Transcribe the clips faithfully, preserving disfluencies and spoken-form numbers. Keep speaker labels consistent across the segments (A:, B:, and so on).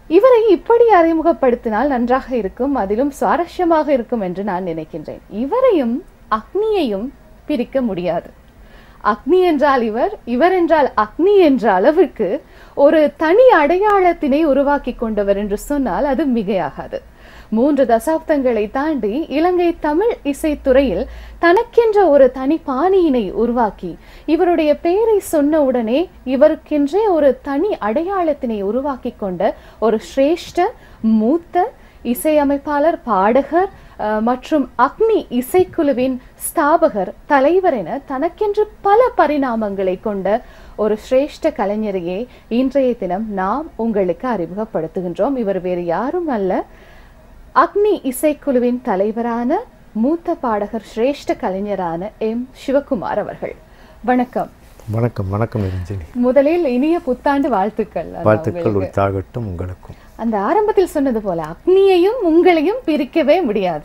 A: இவரை இப்படி அறிமுகப்படுத்தினால் நன்றாக இருக்கும், அதிலும் சுவாரஸ்யமாக இருக்கும் என்று நான் நினைக்கின்றேன். இவரையும் அக்னியையும் பிரிக்க முடியாது. அக்னி என்றால் இவர், இவர் என்றால் அக்னி என்ற அளவுக்கு ஒரு தனி அடையாளத்தினை உருவாக்கி கொண்டவர் என்று சொன்னால் அது மிகையாகாது. மூன்று தசாப்தங்களை தாண்டி இலங்கை தமிழ் இசைத்துறையில் தனக்கென்ற ஒரு தனி பாணியினை உருவாக்கி இவருடைய பெயரை சொன்ன உடனே இவருக்கென்றே ஒரு தனி அடையாளத்தினை உருவாக்கி கொண்ட ஒரு சிரேஷ்ட மூத்த இசையமைப்பாளர், பாடகர் மற்றும் அக்னி இசைக்குழுவின் ஸ்தாபகர், தலைவர் என தனக்கென்று பல பரிணாமங்களை கொண்ட ஒரு சிரேஷ்ட கலைஞரையே இன்றைய தினம் நாம் உங்களுக்கு அறிமுகப்படுத்துகின்றோம். இவர் வேறு யாரும் அல்ல, அக்னி இசைக்குழுவின் தலைவரான மூத்த பாடகர், சிரேஷ்ட கலைஞரான எம் சிவகுமார் அவர்கள். வணக்கம்.
B: வணக்கம். வணக்கம் ரஞ்சனி.
A: முதலில் இனிய புத்தாண்டு வாழ்த்துக்கள்.
B: வாழ்த்துக்கள் உற்சாகட்டும் உங்களுக்கும்.
A: அந்த ஆரம்பத்தில் சொன்னது போல அக்னியையும் உங்களையும் பிரிக்கவே முடியாது.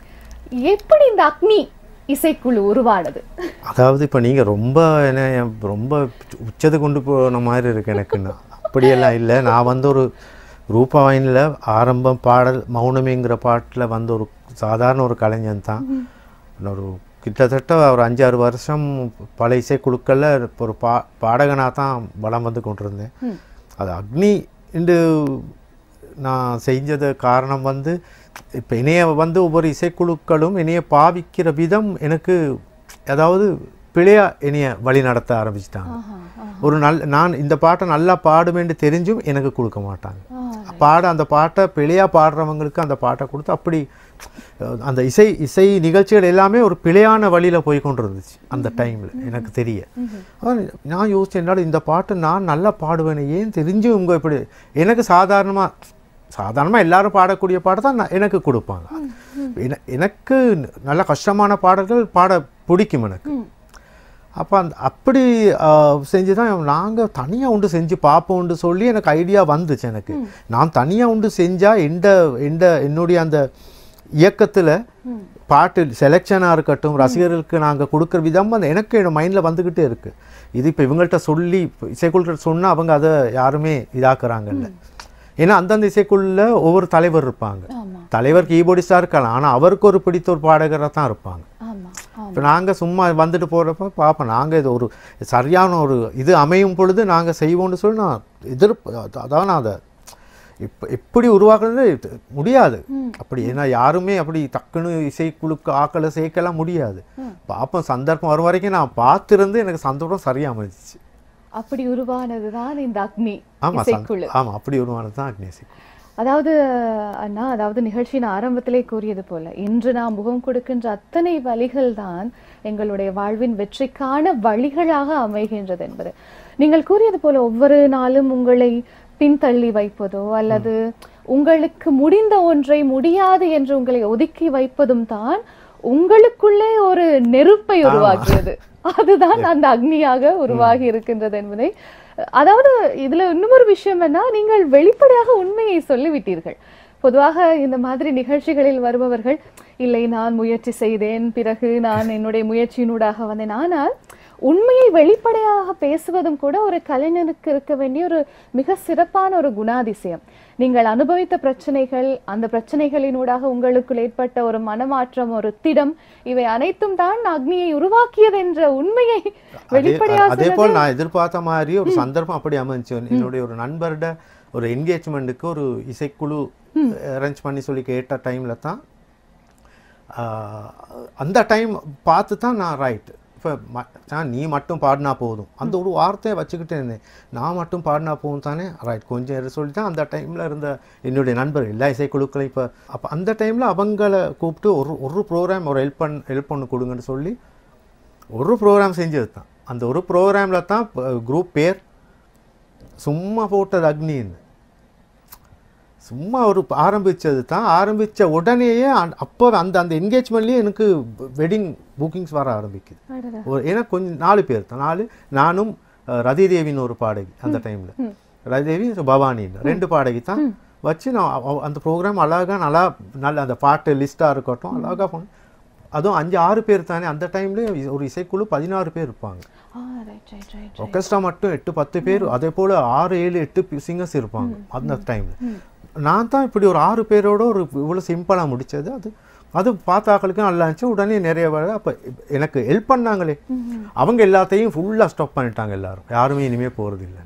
A: எப்படி இந்த அக்னி இசைக்குழு உருவானது?
B: அதாவது இப்போ நீங்கள் ரொம்ப என்ன ரொம்ப உச்சத்தை கொண்டு போன மாதிரி இருக்கு எனக்குன்னா. அப்படியெல்லாம் இல்லை. நான் வந்து ஒரு ரூபாவாயினில் ஆரம்பம் பாடல் மௌனமேங்கிற பாட்டில் வந்து ஒரு சாதாரண ஒரு கலைஞன் தான். ஒரு கிட்டத்தட்ட ஒரு அஞ்சாறு வருஷம் பல இசைக்குழுக்களில் ஒரு பா பாடகனாக தான் வளம் வந்து கொண்டிருந்தேன். அது அக்னி என்று நான் செஞ்சது காரணம் வந்து இப்போ இணைய வந்து ஒவ்வொரு இசைக்குழுக்களும் இணைய பாவிக்கிற விதம் எனக்கு அதாவது பிழையா இணைய வழி நடத்த ஆரம்பிச்சிட்டாங்க. ஒரு நல் நான் இந்த பாட்டை நல்லா பாடுவேன்னு தெரிஞ்சும் எனக்கு கொடுக்க மாட்டாங்க. பாட அந்த பாட்டை பிழையா பாடுறவங்களுக்கு அந்த பாட்டை கொடுத்து அப்படி அந்த இசை இசை நிகழ்ச்சிகள் எல்லாமே ஒரு பிழையான வழியில் போய் கொண்டு இருந்துச்சு அந்த டைமில் எனக்கு தெரிய. நான் யோசிச்சேன், என்னால் இந்த பாட்டு நான் நல்லா பாடுவேன் ஏன் தெரிஞ்சு உங்கள் இப்படி எனக்கு சாதாரணமாக சாதாரணமாக எல்லாரும் பாடக்கூடிய பாட்டை தான் நான் எனக்கு கொடுப்பாங்க. எனக்கு நல்ல கஷ்டமான பாடல்கள் பாட பிடிக்கும் எனக்கு. அப்போ அந்த அப்படி செஞ்சு தான் நாங்கள் தனியாக உண்டு செஞ்சு பார்ப்போம்னு சொல்லி எனக்கு ஐடியா வந்துச்சு. எனக்கு நான் தனியாக உண்டு செஞ்சால் எந்த எந்த என்னுடைய அந்த இயக்கத்தில் பாட்டு செலெக்ஷனாக இருக்கட்டும், ரசிகர்களுக்கு நாங்கள் கொடுக்குற விதம் அந்த எனக்கு என் மைண்டில் வந்துக்கிட்டே இருக்குது. இது இப்போ இவங்கள்ட்ட சொல்லி இசைக்குழுக்கிட்ட சொன்னால் அவங்க அதை யாருமே இதாக்குறாங்கல்ல. ஏன்னா அந்தந்த இசைக்குள்ள ஒவ்வொரு தலைவர் இருப்பாங்க. தலைவர் கீபோர்டிஸ்டாக இருக்கலாம், ஆனால் அவருக்கு ஒரு பிடித்த ஒரு பாடகராக தான் இருப்பாங்க. இப்போ நாங்கள் சும்மா வந்துட்டு போகிறப்ப பார்ப்போம், நாங்கள் இது ஒரு சரியான ஒரு இது அமையும் பொழுது நாங்கள் செய்வோம்னு சொல்லி நான் எதிர்ப்பு அதான் நான் அதை இப்போ எப்படி உருவாக்குறது முடியாது அப்படி. ஏன்னா யாருமே அப்படி டக்குன்னு இசைக்குழுக்கு ஆக்களை சேர்க்கலாம் முடியாது. பார்ப்போம், சந்தர்ப்பம் வரும் வரைக்கும் நான் பார்த்துருந்து எனக்கு சந்தோஷம் சரியாக அமைஞ்சிச்சு.
A: அப்படி உருவானது தான் இந்த அக்னி
B: இசைக்குழு. ஆமாம், அப்படி உருவானது தான் அக்னி இசைக்குழு.
A: அதாவது அண்ணா, அதாவது நிகழ்ச்சியின் ஆரம்பத்திலே கூறியது போல இன்று நாம் முகம் கொடுக்கின்ற அத்தனை வழிகள் தான் எங்களுடைய வாழ்வின் வெற்றிக்கான வழிகளாக அமைகின்றது என்பது நீங்கள் கூறியது போல ஒவ்வொரு நாளும் உங்களை பின்தள்ளி வைப்பதோ அல்லது உங்களுக்கு முடிந்த ஒன்றை முடியாது என்று உங்களை ஒதுக்கி வைப்பதும் தான் உங்களுக்குள்ளே ஒரு நெருப்பை உருவாக்கியது. அதுதான் அந்த அக்னியாக உருவாகி இருக்கின்றது என்பதை, அதாவது இதுல இன்னொரு விஷயம் என்ன, நீங்கள் வெளிப்படையாக உண்மையை சொல்லிவிட்டீர்கள். பொதுவாக இந்த மாதிரி நிகழ்ச்சிகளில் வருபவர்கள் இல்லை நான் முயற்சி செய்தேன், பிறகு நான் என்னுடைய முயற்சியினூடாக வந்தேன். ஆனால் உண்மையை வெளிப்படையாக பேசுவதும் கூட ஒரு கலைஞனுக்கு இருக்க வேண்டிய ஒரு மிக சிறப்பான ஒரு குணாதிசயம். நீங்கள் அனுபவித்த பிரச்சனைகள், அந்த பிரச்சனைகளினூடாக உங்களுக்குள் ஏற்பட்ட ஒரு மனமாற்றம், ஒரு திடம், இவை அனைத்தும் தான் அக்னியை உருவாக்கியது என்ற உண்மையை வெளிப்படையாக.
B: அதே போல் நான் எதிர்பார்த்த மாதிரி ஒரு சந்தர்ப்பம் அப்படி அமைஞ்சு என்னுடைய ஒரு நண்பர்கிட்ட ஒரு என்கேஜ்மெண்ட்டுக்கு ஒரு இசைக்குழு அரேஞ்ச் பண்ணி சொல்லி கேட்ட டைமில் தான் அந்த டைம் பார்த்து தான் நான் ரைட் இப்போ நீ மட்டும் பாடினா போதும் அந்த ஒரு வார்த்தையை வச்சுக்கிட்டே இருந்தேன். நான் மட்டும் பாடினா போதும் தானே ரைட் கொஞ்சம் சொல்லி தான் அந்த டைமில் இருந்த என்னுடைய நண்பர் எல்லா இசைக்குழுக்களும் இப்போ அப்போ அந்த டைமில் அவங்கள கூப்பிட்டு ஒரு ஒரு ப்ரோக்ராம் ஒரு ஹெல்ப் பண் ஹெல்ப் பண்ணு கொடுங்கன்னு சொல்லி ஒரு ப்ரோக்ராம் செஞ்சது தான். அந்த ஒரு ப்ரோக்ராமில் தான் குரூப் பேர் சும்மா போட்டது அக்னின்னு சும்மா ஒரு ஆரம்பித்தது தான். ஆரம்பித்த உடனேயே அப்போ அந்த அந்த என்கேஜ்மெண்ட்லேயே எனக்கு வெட்டிங் புக்கிங்ஸ் வர ஆரம்பிக்குது. ஏன்னா கொஞ்சம் நாலு பேர் தான், நாலு நானும் ரதிதேவின்னு ஒரு பாடகி அந்த டைமில், ரதிதேவி பவானின்னு ரெண்டு பாடகி தான் வச்சு நான் அந்த ப்ரோக்ராம் அழகாக நல்லா நல்ல அந்த பாட்டு லிஸ்ட்டாக இருக்கட்டும் அழகாக பண்ண அதுவும் அஞ்சு ஆறு பேர் தானே அந்த டைம்லேயே ஒரு இசைக்குழு பதினாறு பேர் இருப்பாங்க. ஒர்கெஸ்ட்ரா மட்டும் எட்டு பத்து பேர், அதே போல் ஆறு ஏழு எட்டு சிங்கர்ஸ் இருப்பாங்க அந்த டைமில். நான் தான் இப்படி ஒரு ஆறு பேரோட ஒரு இவ்வளோ சிம்பிளாக முடித்தது. அது அது பார்த்தாக்களுக்கும் நல்லா இருந்துச்சு. உடனே நிறைய வர அப்போ எனக்கு ஹெல்ப் பண்ணாங்களே, அவங்க எல்லாத்தையும் ஃபுல்லாக ஸ்டாப் பண்ணிட்டாங்க. எல்லாரும் யாருமே இனிமேல் போகிறது இல்லை.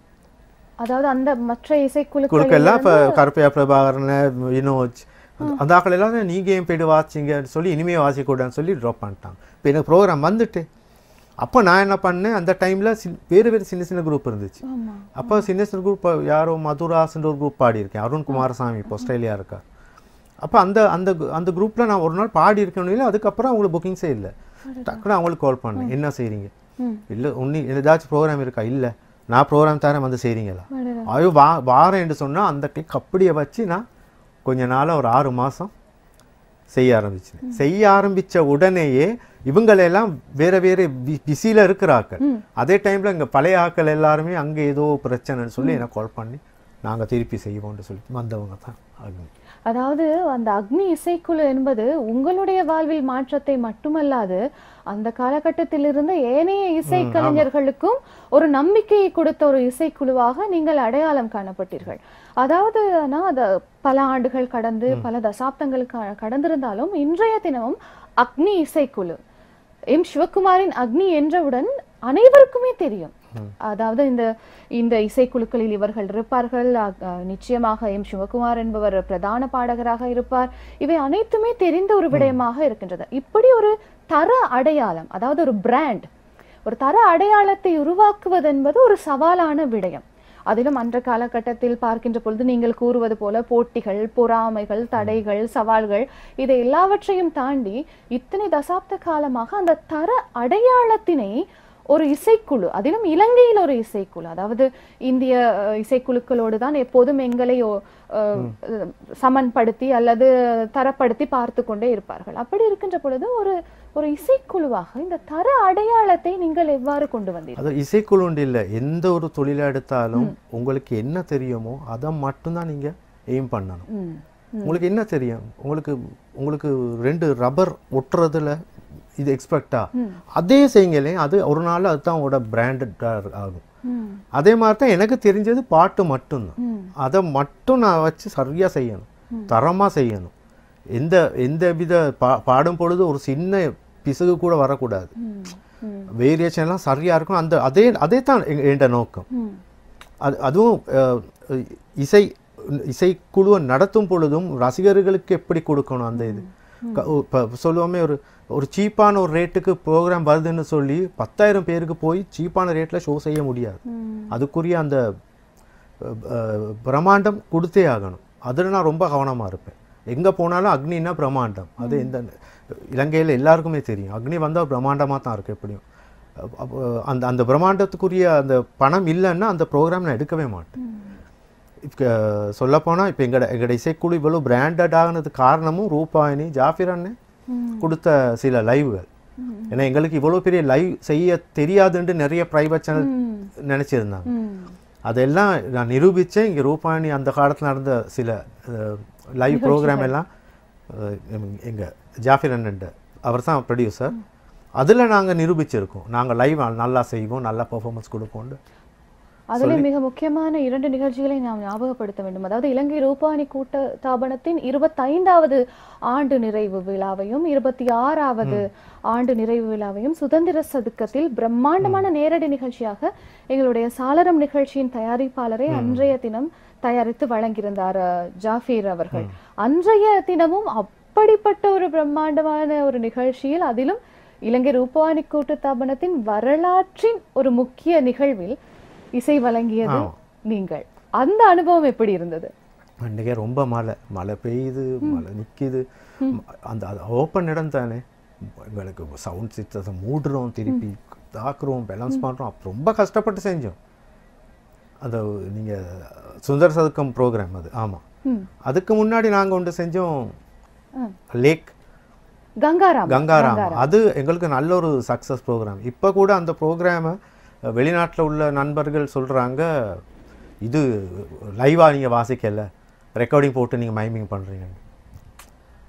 A: அதாவது அந்த மற்ற
B: இசைக்குழுக்கெல்லாம் இப்போ கருப்பையா பிரபாகரன் வினோஜ் அந்த ஆக்கள் எல்லாம் நீங்கள் ஏன் போய்ட்டு வாசிங்கன்னு சொல்லி இனிமேல் வாசிக்கூடாதுன்னு சொல்லி ட்ராப் பண்ணிட்டாங்க. இப்போ எனக்கு ப்ரோக்ராம் வந்துட்டு அப்போ நான் என்ன பண்ணேன், அந்த டைமில் சி வேறு வேறு சின்ன சின்ன குரூப் இருந்துச்சு. அப்போ சின்ன சின்ன குரூப் யாரோ மதுராஸ்ன்ற ஒரு குரூப் பாடியிருக்கேன். அருண் குமாரசாமி இப்போ ஆஸ்திரேலியா இருக்கார். அப்போ அந்த அந்த அந்த குரூப்பில் நான் ஒரு நாள் பாடி இருக்கணும். அதுக்கப்புறம் அவங்களுக்கு புக்கிங்ஸே இல்லை. டக்குன்னு அவங்களுக்கு கால் பண்ணேன், என்ன செய்கிறீங்க? இல்லை ஒன்று ஏதாச்சும் ப்ரோக்ராம் இருக்கா? இல்லை நான் ப்ரோக்ராம் தரேன் வந்து செய்கிறீங்களா? ஐயோ வா வாரேன்னு சொன்னால் அந்த கிளிக் அப்படியே வச்சு நான் கொஞ்ச நாளாக ஒரு ஆறு மாதம் செய்ய ஆரம்பிச்சேன். செய்ய ஆரம்பித்த உடனேயே இவங்களெல்லாம் வேறு வேறு பிஸியில் இருக்கிற ஆக்கள். அதே டைமில் இங்கே பழைய ஆக்கள் எல்லாருமே அங்கே ஏதோ பிரச்சனைன்னு சொல்லி எனக்கு கால் பண்ணி நாங்கள் திருப்பி செய்வோம்னு சொல்லி வந்தவங்க தான் அக்னி.
A: அதாவது அந்த அக்னி இசைக்குழு என்பது உங்களுடைய வாழ்வில் மாற்றத்தை மட்டுமல்லாது அந்த காலகட்டத்தில் இருந்த ஏனைய இசைக்கலைஞர்களுக்கும் ஒரு நம்பிக்கையை கொடுத்த ஒரு இசைக்குழுவாக நீங்கள் அடையாளம் காணப்பட்டீர்கள். அதாவது அது பல ஆண்டுகள் கடந்து பல தசாப்தங்கள் கடந்திருந்தாலும் இன்றைய தினமும் அக்னி இசைக்குழு எம் சிவகுமாரின் அக்னி என்றவுடன் அனைவருக்குமே தெரியும். அதாவது இந்த இந்த இசைக்குழுக்களில் இவர்கள் இருப்பார்கள், நிச்சயமாக எம் சிவகுமார் என்பவர் பிரதான பாடகராக இருப்பார். இவை அனைத்துமே தெரிந்த ஒரு விடயமாக இருக்கின்றது. இப்படி ஒரு தர அடையாளம், அதாவது ஒரு பிராண்ட், ஒரு தர அடையாளத்தை உருவாக்குவது என்பது ஒரு சவாலான விடயம். அதிலும் அன்ற காலகட்டத்தில் பார்க்கின்ற பொழுது நீங்கள் கூறுவது போல போட்டிகள், பொறாமைகள், தடைகள், சவால்கள், இதை எல்லாவற்றையும் தாண்டி இத்தனை தசாப்த காலமாக அந்த தர அடையாளத்தினை ஒரு இசைக்குழு, அதிலும் இலங்கையில் ஒரு இசைக்குழு, அதாவது இந்திய இசைக்குழுக்களோடு தான் எப்போதும் எங்களை சமன்படுத்தி அல்லது தரப்படுத்தி பார்த்து கொண்டே இருப்பார்கள். அப்படி இருக்கின்ற பொழுது ஒரு ஒரு இசைக்குழுவாக இந்த தர அடையாளத்தை நீங்கள் எவ்வாறு கொண்டு வந்தீர்கள்?
B: அது இசைக்குழு இல்லை, எந்த ஒரு தொழிலை எடுத்தாலும் உங்களுக்கு என்ன தெரியுமோ அதை மட்டும்தான் நீங்க எய்ம் பண்ணணும். உங்களுக்கு என்ன தெரியும், உங்களுக்கு உங்களுக்கு ரெண்டு ரப்பர் ஒட்டுறதுல இது எக்ஸ்பெக்டா அதே செய்யுங்களே, அது ஒரு நாள் அதுதான் உங்களோட பிராண்டட் ஆகும். அதே மாதிரி தான் எனக்கு தெரிஞ்சது பாட்டு மட்டும்தான். அதை மட்டும் நான் வச்சு சரியா செய்யணும், தரமா செய்யணும். எந்த எந்த வித பா பாடும் பொழுது ஒரு சின்ன பிசுகு கூட வரக்கூடாது. வேரியேஷன்லாம் சரியா இருக்கும். அந்த அதே அதே தான் என்ற நோக்கம். அது அதுவும் இசை இசைக்குழுவை நடத்தும் பொழுதும் ரசிகர்களுக்கு எப்படி கொடுக்கணும் அந்த இது. இப்போ சொல்லுவோமே, ஒரு ஒரு சீப்பான ஒரு ரேட்டுக்கு ப்ரோக்ராம் வருதுன்னு சொல்லி பத்தாயிரம் பேருக்கு போய் சீப்பான ரேட்டில் ஷோ செய்ய முடியாது. அதுக்குரிய அந்த பிரம்மாண்டம் கொடுத்தே ஆகணும். அதில் நான் ரொம்ப கவனமாக இருப்பேன். எங்கே போனாலும் அக்னின்னா பிரம்மாண்டம். அது இந்த இலங்கையில் எல்லாருக்குமே தெரியும். அக்னி வந்தால் பிரம்மாண்டமாக தான் இருக்குது. எப்படியும் அந்த அந்த பிரம்மாண்டத்துக்குரிய அந்த பணம் இல்லைன்னா அந்த ப்ரோக்ராம் நான் எடுக்கவே மாட்டேன். இப்போ சொல்லப்போனால் இப்போ எங்களோட எங்களோட இசைக்குழு இவ்வளோ பிராண்டட் ஆகினதுக்கு காரணமும் ரூபாயினி ஜாஃபிரன்னு கொடுத்த சில லைவ்கள். ஏன்னா எங்களுக்கு இவ்வளோ பெரிய லைவ் செய்ய தெரியாதுன்ட்டு நிறைய ப்ரைவேட் சேனல் நினச்சிருந்தாங்க. அதெல்லாம் நான் நிரூபித்தேன். இங்கே ரூபாயினி அந்த காலத்தில் நடந்த சில லைவ் ப்ரோக்ராம் எல்லாம் எங்கள் ஜாஃபிர் அண்ணன் அவர் தான் ப்ரொடியூசர். அதில் நாங்கள் நிரூபிச்சிருக்கோம், நாங்கள் லைவ் நல்லா செய்வோம், நல்லா பெர்ஃபார்மன்ஸ் கொடுப்போம்.
A: அதில் மிக முக்கியமான இரண்டு நிகழ்ச்சிகளை நாம் ஞாபகப்படுத்த வேண்டும். அதாவது இலங்கை ரூபாயினி கூட்ட தாபனத்தின் இருபத்தைந்தாவது ஆண்டு நிறைவு விழாவையும் இருபத்தி ஆறாவது ஆண்டு நிறைவு விழாவையும் சுதந்திர சதுக்கத்தில் பிரம்மாண்டமான நேரடி நிகழ்ச்சியாக எங்களுடைய சாளரம் நிகழ்ச்சியின் தயாரிப்பாளரை அன்றைய தினம் தயாரித்து வழங்கியிருந்தார் ஜாஃபீர் அவர்கள். அன்றைய தினமும் அப்படிப்பட்ட ஒரு பிரம்மாண்டமான ஒரு நிகழ்ச்சியில், அதிலும் இலங்கை ரூபாயினி கூட்டு தாபனத்தின் வரலாற்றின் ஒரு முக்கிய நிகழ்வில் இசை வழங்கியது நீங்கள். அந்த அனுபவம் எப்படி இருந்தது?
B: அன்றைக்கே ரொம்ப மழை மழை பெய்யுது, மழை நிற்கிது. அந்த ஓப்பன் இடம் தானே, எங்களுக்கு சவுண்ட் சிஸ்டத்தை மூடுறோம், திருப்பி தாக்குறோம், பேலன்ஸ் பண்ணுறோம். அப்போ ரொம்ப கஷ்டப்பட்டு செஞ்சோம். அந்த நீங்கள் சுந்தர சதுக்கம் ப்ரோக்ராம் அது. ஆமாம், அதுக்கு முன்னாடி நாங்கள் ஒன்று செஞ்சோம், லேக்
A: கங்காராம்
B: கங்காராம் அது எங்களுக்கு நல்ல ஒரு சக்ஸஸ் ப்ரோக்ராம். இப்போ கூட அந்த ப்ரோக்ராமை வெளிநாட்டில் உள்ள நண்பர்கள் சொல்கிறாங்க, இது லைவாக நீங்கள் வாசிக்கல, ரெக்கார்டிங் போட்டு நீங்கள் மைமிங் பண்ணுறீங்க.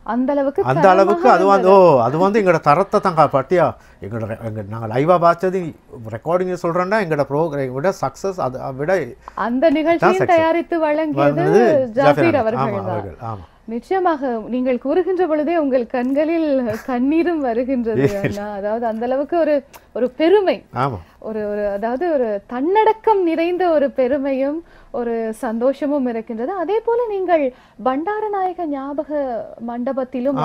A: அந்த அளவுக்கு
B: அந்த அளவுக்கு அது வந்து ஓ அது வந்து எங்களோட தரத்தை தான் பட்டியா எங்களோட எங்க நாங்கள் லைவாக பார்த்தது ரெக்கார்டிங் சொல்கிறோன்னா எங்களோட ப்ரோக்ராம் விட சக்ஸஸ் அதை விட
A: அந்த நிகழ்ச்சியை தயாரித்து வழங்கியது ஜாஃபீர் அவர்கள்
B: அவர்கள் ஆமாம்.
A: நிச்சயமாக நீங்கள் கூறுகின்ற பொழுதே உங்கள் கண்களில் கண்ணீரும் வருகின்றது. அதாவது அந்த அளவுக்கு ஒரு ஒரு பெருமை, ஒரு ஒரு அதாவது ஒரு தன்னடக்கம் நிறைந்த ஒரு பெருமையும் ஒரு சந்தோஷமும் இருக்கின்றது. அதே போல நீங்கள் பண்டாரநாயக ஞாபக மண்டபத்திலும்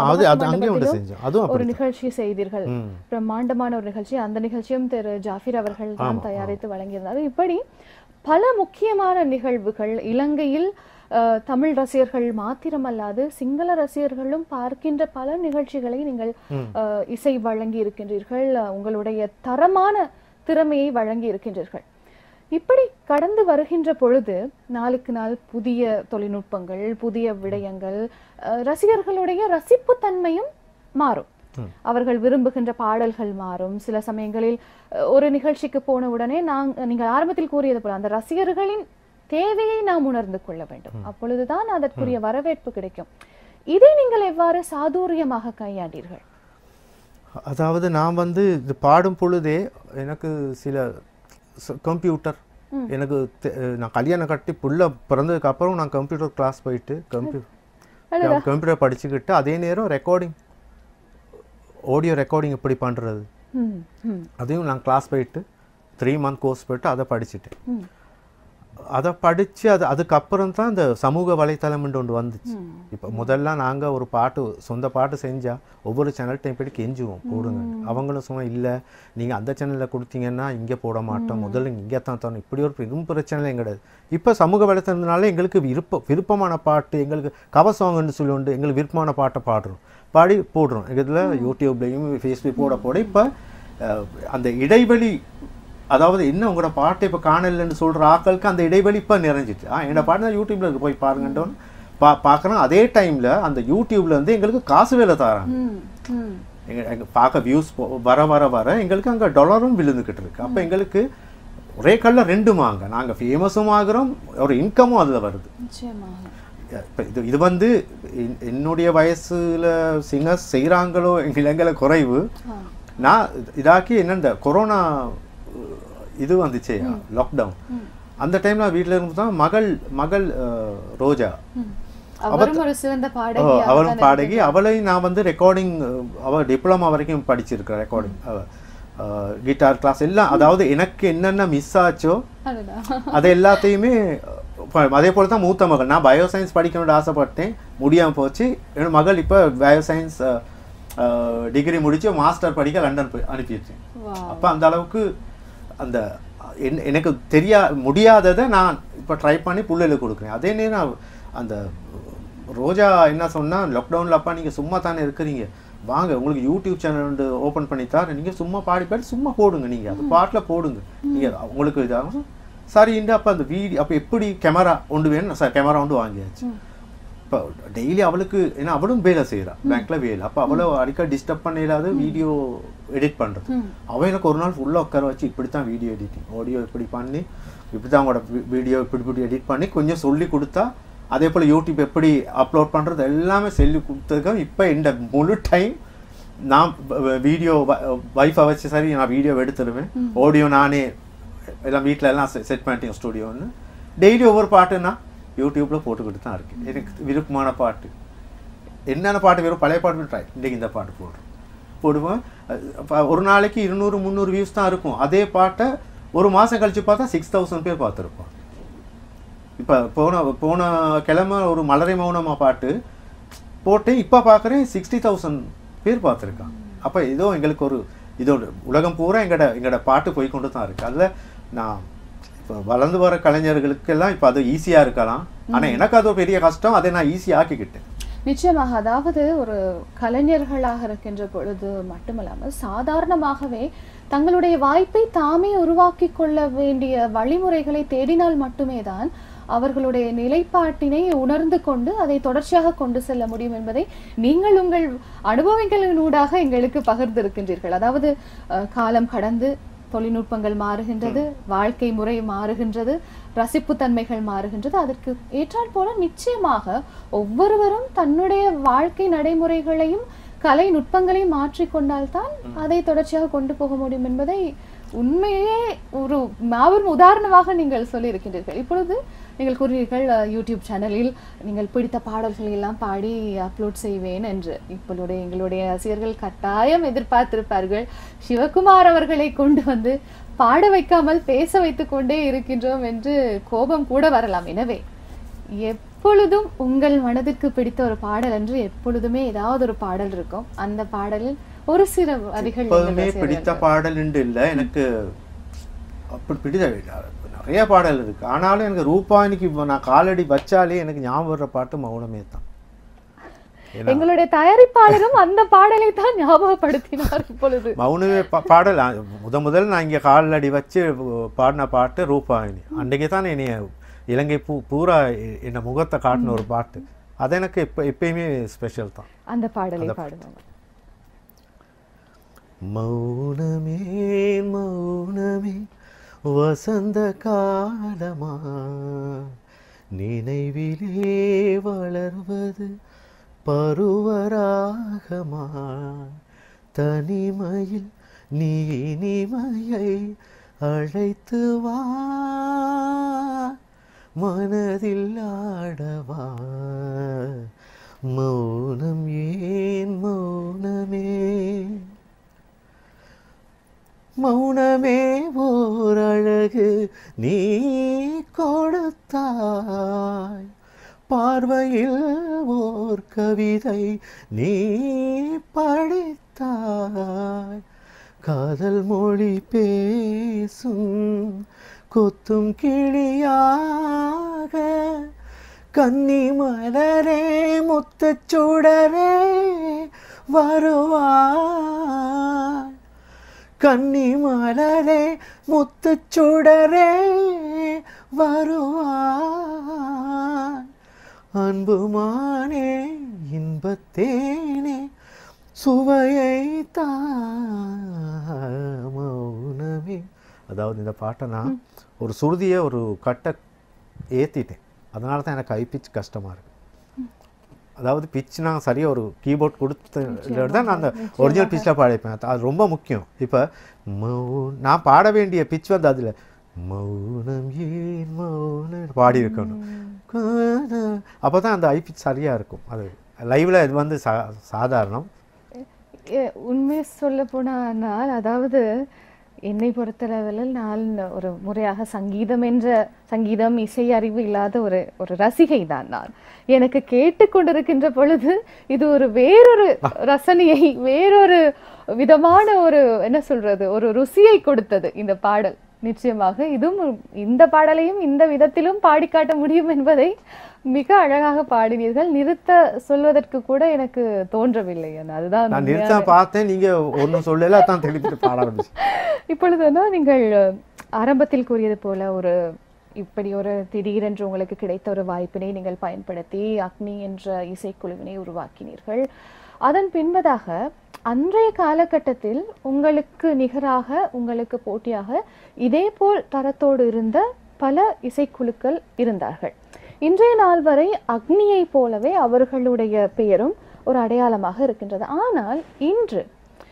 A: ஒரு நிகழ்ச்சி செய்தீர்கள், பிரம்மாண்டமான ஒரு நிகழ்ச்சி. அந்த நிகழ்ச்சியும் திரு ஜாஃபீர் அவர்கள் தான் தயாரித்து வழங்கியிருந்தார். இப்படி பல முக்கியமான நிகழ்வுகள் இலங்கையில் தமிழ் ரசிகர்கள் மாத்திரமல்லாது சிங்கள ரசிகர்களும் பார்க்கின்ற பல நிகழ்ச்சிகளை நீங்கள் இசை வழங்கி இருக்கின்றீர்கள், உங்களுடைய தரமான திறமையை வழங்கி இருக்கின்றீர்கள். இப்படி கடந்து வருகின்ற பொழுது நாளுக்கு நாள் புதிய தொழில்நுட்பங்கள், புதிய விடயங்கள், ரசிகர்களுடைய ரசிப்பு தன்மையும் மாறும். அவர்கள் விரும்புகின்ற பாடல்கள் மாறும். சில சமயங்களில் ஒரு நிகழ்ச்சிக்கு போன உடனே நாங்கள் நீங்கள் ஆரம்பத்தில் கூறியது போல அந்த ரசிகர்களின் தேவையை நாம் உணர்ந்து கொள்ள வேண்டும். அப்பொழுதுதான் அதற்குரிய வரவேற்பு கிடைக்கும். இதை நீங்கள் எவ்வாறு சாதுரியமாக கையாண்டீர்கள்?
B: அதாவது நான் வந்து இது பாடும் பொழுதே எனக்கு சில கம்ப்யூட்டர் எனக்கு நான் கல்யாணம் கட்டி புள்ள பிறந்ததுக்கு அப்புறம் நான் கம்ப்யூட்டர் கிளாஸ் போயிட்டு கம்ப்யூட்டர் கம்ப்யூட்டர் படிச்சுக்கிட்டு அதே நேரம் ரெக்கார்டிங் ஆடியோ ரெக்கார்டிங் எப்படி பண்ணுறது அதையும் நான் கிளாஸ் போயிட்டு த்ரீ மந்த் கோர்ஸ் போயிட்டு அதை படிச்சுட்டேன். அதை படித்து அது அதுக்கப்புறம் தான் இந்த சமூக வலைத்தளம்னு ஒன்று வந்துச்சு. இப்போ முதல்ல நாங்கள் ஒரு பாட்டு சொந்த பாட்டு செஞ்சால் ஒவ்வொரு சேனல்கிட்டையும் போய்ட்டு கெஞ்சுவோம் போடுங்க. அவங்களும் சொன்னால் இல்லை நீங்கள் அந்த சேனலில் கொடுத்தீங்கன்னா இங்கே போட மாட்டோம், முதல்ல இங்கே தான் தரணும். இப்படி ஒரு பெரும் பிரச்சனை கிடையாது. இப்போ சமூக வலைத்தளத்தினால எங்களுக்கு விருப்ப விருப்பமான பாட்டு எங்களுக்கு கவர் சாங்குன்னு சொல்லி உண்டு, எங்களுக்கு விருப்பமான பாட்டை பாடுறோம் பாடி போடுறோம். இதில் யூடியூப்லேயும் ஃபேஸ்புக் போட போட இப்போ அந்த இடைவெளி, அதாவது என்ன உங்களோட பாட்டை இப்போ காணலன்னு சொல்கிற ஆக்களுக்கு அந்த இடைவெளி இப்போ நிறைஞ்சிட்டு ஆ என்னோட பாட்டு தான் யூடியூப்பில் இருக்கு போய் பாருங்கன்றோன்னு பா பார்க்குறோம். அதே டைமில் அந்த யூடியூப்ல வந்து எங்களுக்கு காசு வேலை தராங்க. எங்கள் எங்கள் பார்க்க வியூஸ் வர வர வர எங்களுக்கு அங்கே டாலரும் விழுந்துக்கிட்டு இருக்கு. அப்போ எங்களுக்கு ஒரே கல்ல ரெண்டும் வாங்க நாங்கள் ஃபேமஸும் ஆகிறோம், ஒரு இன்கமும் அதில் வருது. இப்போ இது இது வந்து என்னுடைய வயசில் சிங்கர்ஸ் செய்கிறாங்களோ இலங்கையில் குறைவு. நான் இதாக்கி என்ன கொரோனா இது வந்துச்சு லாக்டவுன், அந்த டைம்ல வீட்டில் இருந்து தான் மகள் மகள் ரோஜா அவளும் பாடகி, அவளையும் நான் வந்து ரெக்கார்டிங் அவள் டிப்ளமா வரைக்கும் படிச்சிருக்கேன் ரெக்கார்டிங் கிட்டார் கிளாஸ் எல்லாம். அதாவது எனக்கு என்னென்ன மிஸ் ஆச்சோ அது எல்லாத்தையுமே அதே போல தான் மூத்த மகள். நான் பயோ சயின்ஸ் படிக்கணும்னு ஆசைப்பட்டேன், முடியாமல் போச்சு. என்னோட மகள் இப்போ பயோ சயின்ஸ் டிகிரி முடிச்சு மாஸ்டர் படிக்க லண்டன் போய் அனுப்பிடுச்சேன். அப்போ அந்த அளவுக்கு அந்த எனக்கு தெரியா முடியாததை நான் இப்போ ட்ரை பண்ணி பிள்ளைகளுக்கு கொடுக்குறேன். அதே நேரம் அந்த ரோஜா என்ன சொன்னால் லாக்டவுனில் அப்பா நீங்கள் சும்மா தானே இருக்கிறீங்க, வாங்க உங்களுக்கு யூடியூப் சேனல் வந்து ஓப்பன் பண்ணித்தார், நீங்கள் சும்மா பாடி பாடி சும்மா போடுங்க, நீங்கள் அந்த பாட்டில் போடுங்க, நீங்கள் உங்களுக்கு இதாகும் சரின்ட்டு. அப்போ அந்த வீடியோ அப்போ எப்படி கேமரா ஒன்று வேணும் சார், கேமரா ஒன்று வாங்கியாச்சு. இப்போ டெய்லி அவளுக்கு ஏன்னா அவளும் வேலை செய்கிறாள் பேங்க்ல வேலை, அப்போ அவளை அடிக்கடி டிஸ்டர்ப் பண்ண இல்லாத வீடியோ எடிட் பண்ணுறது. அவள் எனக்கு ஒரு நாள் ஃபுல்லாக உட்கார வச்சு இப்படி தான் வீடியோ எடிட்டிங் ஆடியோ இப்படி பண்ணி இப்படி தான் அவங்களோட வீடியோ இப்படி இப்படி எடிட் பண்ணி கொஞ்சம் சொல்லி கொடுத்தா. அதே போல் யூடியூப் எப்படி அப்லோட் பண்ணுறது எல்லாமே சொல்லி கொடுத்ததுக்கு இப்போ இந்த முழு டைம் நான் வீடியோ வைஃபை வச்சு சரி நான் வீடியோ எடுத்துருவேன், ஆடியோ நானே எல்லாம் வீட்டில் எல்லாம் செட் பண்ணிட்டேன் ஸ்டூடியோன்னு. டெய்லி ஒவ்வொரு பாட்டுன்னா யூடியூப்பில் போட்டுக்கிட்டு தான் இருக்குது. எனக்கு விருப்பமான பாட்டு என்னென்ன பாட்டு வெறும் பழைய பாட்டு ட்ரை இன்றைக்கி இந்த பாட்டு போடுறோம் போடுவேன். ஒரு நாளைக்கு இருநூறு முந்நூறு வியூஸ் தான் இருக்கும். அதே பாட்டை ஒரு மாதம் கழித்து பார்த்தா சிக்ஸ் தௌசண்ட் பேர் பார்த்துருப்போம். இப்போ போன போன கிழமை ஒரு மலரை மௌனமாக பாட்டு போட்டு இப்போ பார்க்குறேன் சிக்ஸ்டி தௌசண்ட் பேர் பார்த்துருக்கான். அப்போ ஏதோ எங்களுக்கு ஒரு இதோட உலகம் பூரா எங்களோட எங்களோட பாட்டு போய் கொண்டு தான் இருக்குது. அதில் நான் இப்போ வளர்ந்து வர கலைஞர்களுக்கெல்லாம் இப்போ அது ஈஸியாக இருக்கலாம், ஆனால் எனக்கு அது பெரிய கஷ்டம், அதை நான் ஈஸியாக ஆக்கிக்கிட்டேன்.
A: நிச்சயமாக, அதாவது ஒரு கலைஞர்களாக இருக்கின்ற பொழுது மட்டுமல்லாமல் சாதாரணமாகவே தங்களுடைய வாய்ப்பை தாமே உருவாக்கி கொள்ள வேண்டிய வழிமுறைகளை தேடினால் மட்டுமே தான் அவர்களுடைய நிலைப்பாட்டினை உணர்ந்து கொண்டு அதை தொடர்ச்சியாக கொண்டு செல்ல முடியும் என்பதை நீங்கள் உங்கள் அனுபவங்களினூடாக எங்களுக்கு பகிர்ந்திருக்கின்றீர்கள். அதாவது காலம் கடந்து தொழில்நுட்பங்கள் மாறுகின்றது, வாழ்க்கை முறை மாறுகின்றது, ரசிப்பு தன்மைகள் மாறுகின்றது. அதற்கு ஏற்றாற் போல நிச்சயமாக ஒவ்வொருவரும் தன்னுடைய வாழ்க்கை நடைமுறைகளையும் கலை நுட்பங்களையும் மாற்றிக்கொண்டால்தான் அதை தொடர்ச்சியாக கொண்டு போக முடியும் என்பதை உண்மையே ஒரு மாபெரும் உதாரணமாக நீங்கள் சொல்லி இருக்கின்றீர்கள். இப்பொழுது நீங்கள் கூறுவீர்கள் யூடியூப் சேனலில் நீங்கள் பிடித்த பாடல்களை எல்லாம் பாடி அப்லோட் செய்வேன் என்று. இப்பொழுது எங்களுடைய ரசிகர்கள் கட்டாயம் எதிர்பார்த்திருப்பார்கள், சிவகுமார் அவர்களை கொண்டு வந்து பாட வைக்காமல் பேச வைத்துக் கொண்டே இருக்கின்றோம் என்று கோபம் கூட வரலாம். எனவே எப்பொழுதும் உங்கள் மனதிற்கு பிடித்த ஒரு பாடல் என்று எப்பொழுதுமே ஏதாவது ஒரு பாடல் இருக்கும். அந்த பாடலில் ஒரு சில வரிகள்
B: பிடித்த பாடல் இல்லை, எனக்கு அப்படி பிடித்த நிறைய பாடல் இருக்கு. ஆனாலும் எனக்கு ரூபானிக்கு நான் காலடி வச்சாலே எனக்கு ஞாபகம் வர்ற பாட்டு மௌனமே தான்.
A: எங்களுடைய தயாரிப்பாளரும் அந்த பாடலை தான் ஞாபகப்படுத்தினார். இப்பொழுது
B: மௌனமே பாடல் முத முதல் நான் இங்கே காலடி வச்சு பாடின பாட்டு ரூபாயினி. அன்றைக்கே தான் என்னைய இலங்கை பூ பூரா என்ன முகத்தை காட்டின ஒரு பாட்டு. அது எனக்கு எப்ப எப்பயுமே ஸ்பெஷல் தான்.
A: அந்த பாடலை பாடுவாங்க.
B: மௌனமே மௌனமே வசந்த காலமா, நினைவிலே வளர்வது பருவராகமா, தனிமையில் நீ இனிமையை அழைத்து வா, மனதில் ஆடவா, மௌனம் ஏன் மௌனமே, மௌனமே ஓர் அழகு நீ கொடுத்தாய், பார்வையில் ஓர் கவிதை நீ படித்தாய், காதல் மொழி பேசும் கொத்தும் கிளியாக, கன்னி மலரே முத்துச் சுடரே வருவாய், கன்னி மலரே முத்துச் சுடரே வருவாய், அன்புமானே இன்பத்தேனே சுவையை தா, மௌனமே. அதாவது இந்த பாட்டை நான் ஒரு சுருதியை ஒரு கட்டை ஏற்றிட்டேன். அதனால தான் எனக்கு ஹை பிச் கஷ்டமாக இருக்குது. அதாவது பிச் நான் சரியாக ஒரு கீபோர்ட் கொடுத்து தான் நான் அந்த ஒரிஜினல் பிச்சில் பாடிப்பேன். அது ரொம்ப முக்கியம். இப்போ மௌ நான் பாட வேண்டிய பிச் வந்து அதில் மௌனம் ஏன் மௌனம் பாடி இருக்கணும். அப்போ தான் அந்த ஹை பிச் சரியாக இருக்கும். அது லைவில் இது வந்து சா சாதாரணம்.
A: உண்மையை சொல்ல போனால் அதாவது என்னை பொறுத்தளவில் நான் ஒரு முறையாக சங்கீதம் என்ற சங்கீதம் இசை அறிவு இல்லாத ஒரு ஒரு ரசிகை தான் நான். எனக்கு கேட்டுக்கொண்டிருக்கின்ற பொழுது இது ஒரு வேறொரு ரசனையை, வேறொரு விதமான ஒரு என்ன சொல்றது ஒரு ருசியை கொடுத்தது இந்த பாடல். நிச்சயமாக இதுவும் இந்த பாடலையும் இந்த விதத்திலும் பாடிக்காட்ட முடியும் என்பதை மிக அழகாக பாடினீர்கள். நிறுத்த சொல்வதற்கு கூட எனக்கு தோன்றவில்லை. அதுதான்
B: நான் நிறுத்த பார்த்தேன், நீங்க ஒன்றும் சொல்லல, தான் தெளித்து பாட ஆரம்பிச்சு.
A: இப்பொழுது நீங்கள் ஆரம்பத்தில் கூறியது போல ஒரு இப்படி ஒரு திடீரென்று உங்களுக்கு கிடைத்த ஒரு வாய்ப்பினை நீங்கள் பயன்படுத்தி அக்னி என்ற இசைக்குழுவினை உருவாக்கினீர்கள். அதன் பின்பதாக அன்றைய காலகட்டத்தில் உங்களுக்கு நிகராக உங்களுக்கு போட்டியாக இதே போல் தரத்தோடு இருந்த பல இசைக்குழுக்கள் இருந்தார்கள். இன்றைய நாள் வரை அக்னியை போலவே அவர்களுடைய பெயரும் ஒரு அடையாளமாக இருக்கின்றது. ஆனால் இன்று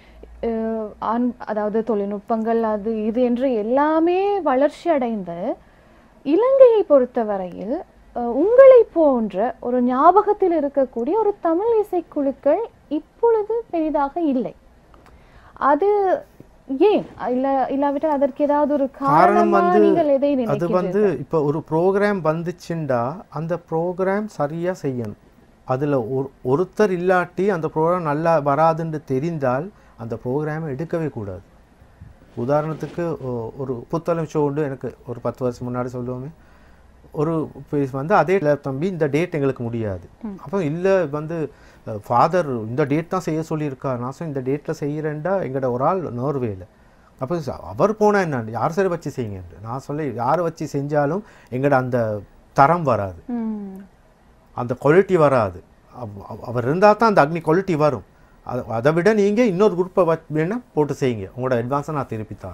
A: அதாவது தொழில்நுட்பங்கள் அது இது என்று எல்லாமே வளர்ச்சி அடைந்த இலங்கையை பொறுத்தவரையில் உங்களை போன்ற ஒரு ஞாபகத்தில் இருக்கக்கூடிய ஒரு தமிழ் இசைக்குழுக்கள் இப்பொழுது பெரிதாக இல்லை. அது ஏன் இல்ல இல்லாவிட்டால் அதற்கு ஏதாவது ஒரு காரணம் வந்து நீங்கள் எதை நினைக்கிறீர்கள்?
B: அது வந்து இப்போ ஒரு ப்ரோக்ராம் வந்துச்சுண்டா அந்த ப்ரோக்ராம் சரியா செய்யணும். அதுல ஒரு ஒருத்தர் இல்லாட்டி அந்த ப்ரோக்ராம் நல்லா வராதுன்னு தெரிந்தால் அந்த ப்ரோக்ராமை எடுக்கவே கூடாது. உதாரணத்துக்கு ஒரு புத்தளம் ஷோ உண்டு, எனக்கு ஒரு பத்து வருஷம் முன்னாடி சொல்லுவோமே, ஒரு வந்து அதே தம்பி இந்த டேட் எங்களுக்கு முடியாது, அப்போ இல்லை வந்து ஃபாதர் இந்த டேட் தான் செய்ய சொல்லியிருக்கார், நான் சொல் இந்த டேட்டில் செய்கிறேன்டா எங்களோட ஒரு ஆள் நோர்வேல, அப்போ அவர் போனால் என்ன யார் சரி வச்சு செய்யுங்க, நான் சொல்ல யாரை வச்சு செஞ்சாலும் எங்களோட அந்த தரம் வராது, அந்த குவாலிட்டி வராது. அவர் இருந்தால் தான் அந்த அக்னி குவாலிட்டி வரும். அதை அதை விட நீங்கள் இன்னொரு குரூப்பை வேணால் போட்டு செய்யுங்க, உங்களோட அட்வான்ஸை நான் திருப்பி தரேன்.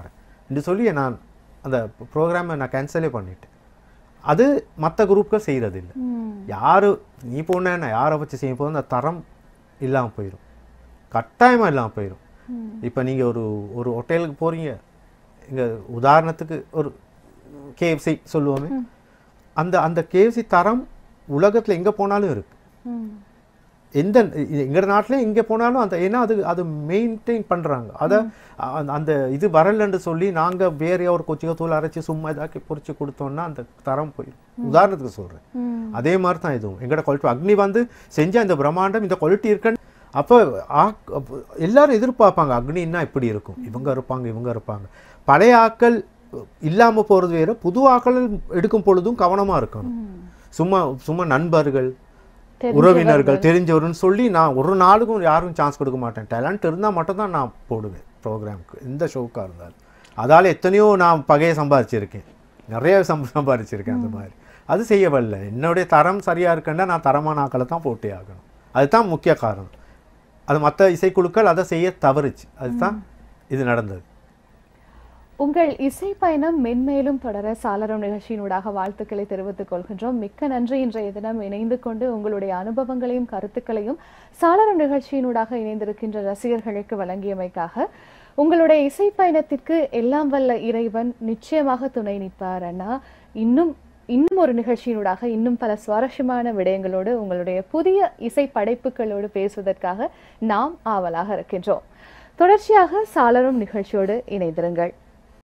B: என்று சொல்லி நான் அந்த ப்ரோக்ராமை நான் கேன்சலே பண்ணிட்டேன். அது மற்ற குரூப்கள் செய்கிறதில்லை. யார் நீ போனேன்னா யாரை வச்சு செய்ய போதும் அந்த தரம் இல்லாமல் போயிடும், கட்டாயமாக இல்லாமல் போயிடும். இப்போ நீங்கள் ஒரு ஒரு ஹோட்டலுக்கு போகிறீங்க, இங்கே உதாரணத்துக்கு ஒரு கேஎஃப்சி சொல்லுவோமே, அந்த அந்த கேஎஃப்சி தரம் உலகத்தில் எங்கே போனாலும் இருக்குது. எந்த எங்கள் நாட்டிலையும் இங்கே போனாலும் அந்த ஏன்னா அது அது மெயின்டைன் பண்ணுறாங்க. அதை அந்த இது வரலன்னு சொல்லி நாங்கள் வேறையா ஒரு கொச்சிக்கத்தூள் அரைச்சி சும்மா இதாக்கி பொறிச்சு கொடுத்தோம்னா அந்த தரம் போயிடும். உதாரணத்துக்கு சொல்கிறேன். அதே மாதிரி தான் இதுவும் எங்களோட குவாலிட்டி. அக்னி வந்து செஞ்ச இந்த பிரம்மாண்டம் இந்த குவாலிட்டி இருக்குன்னு அப்போ எல்லாரும் எதிர்பார்ப்பாங்க, அக்னின்னா இப்படி இருக்கும், இவங்க இருப்பாங்க இவங்க இருப்பாங்க. பழைய ஆக்கள் இல்லாமல் போகிறது வேறு, புது ஆக்கள் எடுக்கும் பொழுதும் கவனமாக இருக்கணும். சும்மா சும்மா நண்பர்கள் உறவினர்கள் தெரிஞ்சவருன்னு சொல்லி நான் ஒரு நாளுக்கும் யாருக்கும் சான்ஸ் கொடுக்க மாட்டேன். டேலண்ட் இருந்தால் மட்டும்தான் நான் போடுவேன் ப்ரோக்ராமுக்கு, எந்த ஷோக்காக இருந்தாலும். அதால் எத்தனையோ நான் பகையை சம்பாதிச்சிருக்கேன், நிறைய சம்ப சம்பாதிச்சிருக்கேன் அந்த மாதிரி. அது செய்ய வரல. என்னுடைய தரம் சரியாக இருக்குன்னா நான் தரமான ஆக்களை தான் போட்டே ஆகணும். அதுதான் முக்கிய காரணம். அது மற்ற இசைக்குழுக்கள் அதை செய்ய தவறுச்சு, அதுதான் இது நடந்தது.
A: உங்கள் இசை பயணம் மென்மேலும் தொடர சாளரம் நிகழ்ச்சியினூடாக வாழ்த்துக்களை தெரிவித்துக் கொள்கின்றோம். மிக்க நன்றி. இன்றைய தினம் இணைந்து கொண்டு உங்களுடைய அனுபவங்களையும் கருத்துக்களையும் சாளரம் நிகழ்ச்சியினூடாக இணைந்திருக்கின்ற ரசிகர்களுக்கு வழங்கியமைக்காக. உங்களுடைய இசை பயணத்திற்கு எல்லாம் வல்ல இறைவன் நிச்சயமாக துணை நிற்பார் அண்ணா. இன்னும் இன்னும் ஒரு நிகழ்ச்சியினூடாக இன்னும் பல சுவாரஸ்யமான விடயங்களோடு உங்களுடைய புதிய இசை படைப்புகளோடு பேசுவதற்காக நாம் ஆவலாக இருக்கின்றோம். தொடர்ச்சியாக சாளரம் நிகழ்ச்சியோடு இணைந்திருங்கள்.